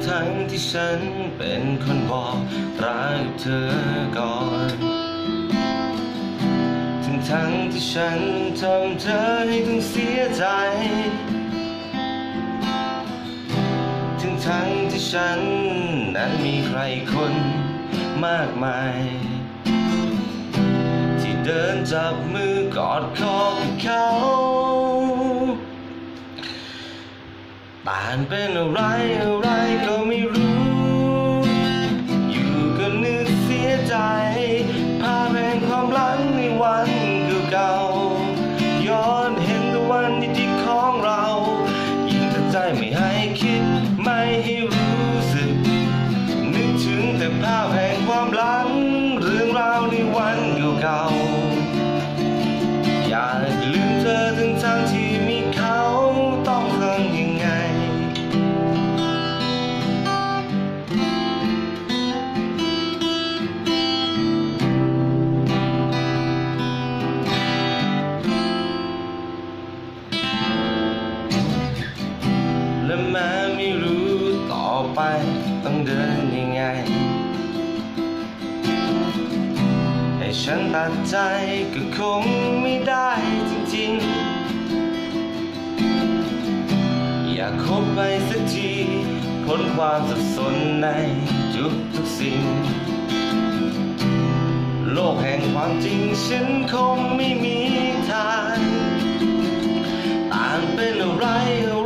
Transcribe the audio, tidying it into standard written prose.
ทั้งที่ฉันเป็นคนบอกรักเธอก่อนทั้งที่ฉันทำเธอให้ต้องเสียใจทั้งที่ฉันนั้นมีใครคนมากมายที่เดินจับมือกอดคอกับเขาแต่เป็นอะไรก็ไม่รู้อยู่ก็นึกเสียใจภาพแห่งความหลังในวันเก่าๆย้อนเห็นแต่วันดีๆของเรายิ่งตัดใจไม่ให้คิดไม่ให้รู้สึกนึกถึงแต่ภาพแห่งความหลังเรื่องราวในวันเก่าๆอยากลืมเธอทั้งที่มีเขาต้องทำยังไงและแม้ไม่รู้ต่อไปต้องเดินยังไงให้ฉันตัดใจก็คงไม่ได้จริงๆอยากคบไปสักทีพ้นความสับสนในทุกสิ่งโลกแห่งความจริงฉันคงไม่มีทางต่างเป็นอะไร